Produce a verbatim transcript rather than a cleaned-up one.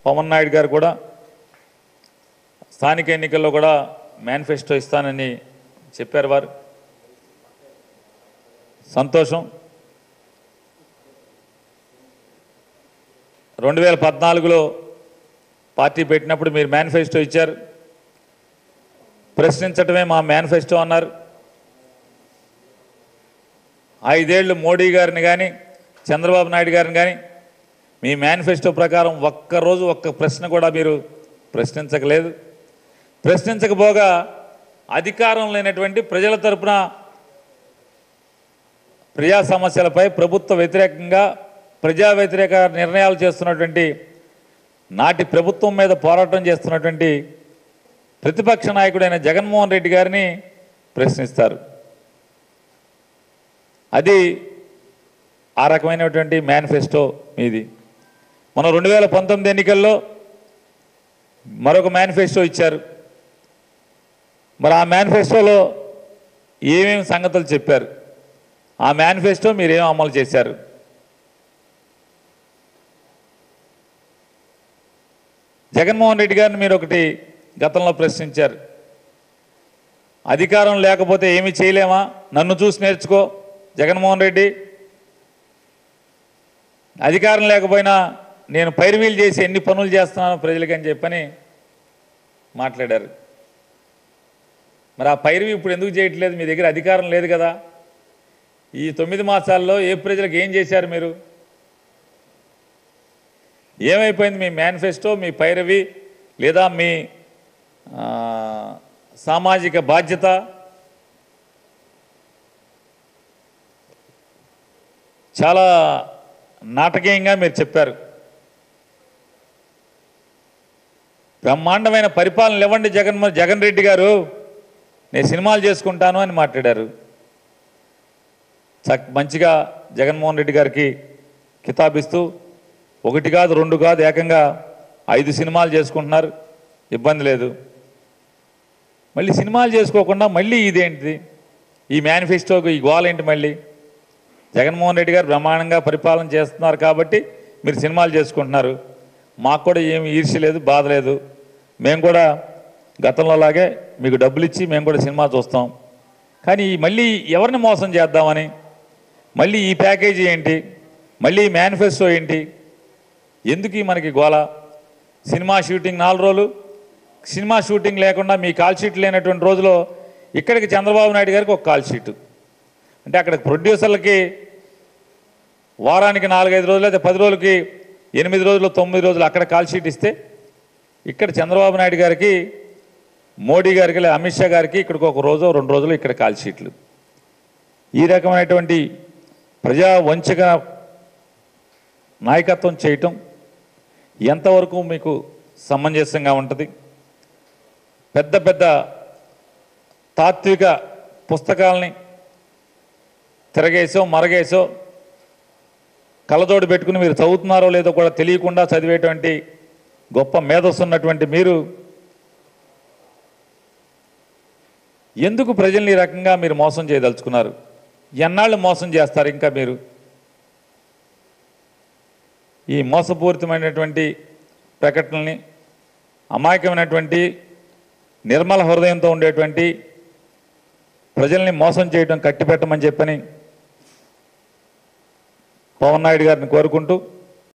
పవన్ నాయుడు గారు కూడా స్థానిక ఎన్నికల్లో కూడా మేనిఫెస్టో ఇస్తానని చెప్పారు. వారు సంతోషం. రెండు వేల పద్నాలుగులో పార్టీ పెట్టినప్పుడు మీరు మేనిఫెస్టో ఇచ్చారు. ప్రశ్నించటమే మా మేనిఫెస్టో అన్నారు. ఐదేళ్లు మోడీ గారిని కానీ చంద్రబాబు నాయుడు గారిని కానీ మీ మేనిఫెస్టో ప్రకారం ఒక్కరోజు ఒక్క ప్రశ్న కూడా మీరు ప్రశ్నించకలేదు. ప్రశ్నించకపోగా అధికారం లేనటువంటి ప్రజల తరపున ప్రజా సమస్యలపై ప్రభుత్వ వ్యతిరేకంగా ప్రజా వ్యతిరేక నిర్ణయాలు చేస్తున్నటువంటి నాటి ప్రభుత్వం మీద పోరాటం చేస్తున్నటువంటి ప్రతిపక్ష నాయకుడైన జగన్మోహన్ రెడ్డి గారిని ప్రశ్నిస్తారు. అది ఆ రకమైనటువంటి మేనిఫెస్టో మీది. మన రెండు వేల పంతొమ్మిది ఎన్నికల్లో మరొక మేనిఫెస్టో ఇచ్చారు. మరి ఆ మేనిఫెస్టోలో ఏమేమి సంగతులు చెప్పారు, ఆ మేనిఫెస్టో మీరేం అమలు చేశారు? జగన్మోహన్ రెడ్డి గారిని మీరు ఒకటి గతంలో ప్రశ్నించారు. అధికారం లేకపోతే ఏమీ చేయలేమా, నన్ను చూసి నేర్చుకో జగన్మోహన్ రెడ్డి, అధికారం లేకపోయినా నేను పైరువీలు చేసి ఎన్ని పనులు చేస్తున్నాను ప్రజలకి అని చెప్పని మాట్లాడారు. మరి ఆ పైరువి ఇప్పుడు ఎందుకు చేయట్లేదు? మీ దగ్గర అధికారం లేదు కదా. ఈ తొమ్మిది మాసాల్లో ఏ ప్రజలకు ఏం చేశారు మీరు? ఏమైపోయింది మీ మేనిఫెస్టో, మీ పైరవి లేదా మీ సామాజిక బాధ్యత? చాలా నాటకీయంగా మీరు చెప్పారు. బ్రహ్మాండమైన పరిపాలన ఇవ్వండి జగన్ జగన్ రెడ్డి గారు, నేను సినిమాలు చేసుకుంటాను అని మాట్లాడారు. చక్ మంచిగా జగన్మోహన్ రెడ్డి గారికి కితాబిస్తూ ఒకటి కాదు రెండు కాదు ఏకంగా ఐదు సినిమాలు చేసుకుంటున్నారు, ఇబ్బంది లేదు. మళ్ళీ సినిమాలు చేసుకోకుండా మళ్ళీ ఇదేంటిది, ఈ మేనిఫెస్టోకి ఈ గోల్ ఏంటి? మళ్ళీ జగన్మోహన్ రెడ్డి గారు బ్రహ్మాండంగా పరిపాలన చేస్తున్నారు కాబట్టి మీరు సినిమాలు చేసుకుంటున్నారు. మాకు కూడా ఏమి ఈర్ష్య లేదు, బాధ లేదు. మేము కూడా గతంలో లాగే మీకు డబ్బులు ఇచ్చి మేము కూడా సినిమా చూస్తాం. కానీ మళ్ళీ ఎవరిని మోసం చేద్దామని, మళ్ళీ ఈ ప్యాకేజీ ఏంటి, మళ్ళీ ఈ మేనిఫెస్టో ఏంటి, ఎందుకు మనకి గోల? సినిమా షూటింగ్ నాలుగు రోజులు, సినిమా షూటింగ్ లేకుండా మీ కాల్ షీట్ లేనటువంటి రోజులో ఇక్కడికి చంద్రబాబు నాయుడు గారికి ఒక కాల్ షీటు, అంటే అక్కడ ప్రొడ్యూసర్లకి వారానికి నాలుగైదు రోజులు అయితే పది రోజులకి ఎనిమిది రోజులు తొమ్మిది రోజులు అక్కడ కాల్ షీట్ ఇస్తే, ఇక్కడ చంద్రబాబు నాయుడు గారికి మోడీ గారికి లేదా అమిత్ షా గారికి ఇక్కడికి ఒక రోజు రెండు రోజులు ఇక్కడ కాల్ షీట్లు. ఈ రకమైనటువంటి ప్రజా వంచక నాయకత్వం చేయటం ఎంతవరకు మీకు సమంజసంగా ఉంటుంది? పెద్ద పెద్ద తాత్విక పుస్తకాలని తిరగేసో మరగేసో కళ్ళజోడు పెట్టుకుని మీరు చదువుతున్నారో లేదో కూడా తెలియకుండా చదివేటువంటి గొప్ప మేధస్సు ఉన్నటువంటి మీరు ఎందుకు ప్రజల్ని ఈ రకంగా మీరు మోసం చేయదలుచుకున్నారు? ఎన్నాళ్ళు మోసం చేస్తారు ఇంకా మీరు? ఈ మోసపూరితమైనటువంటి ప్రకటనల్ని, అమాయకమైనటువంటి నిర్మల హృదయంతో ఉండేటువంటి ప్రజల్ని మోసం చేయడం కట్టిపెట్టమని చెప్పని పవన్ నాయుడు గారిని కోరుకుంటూ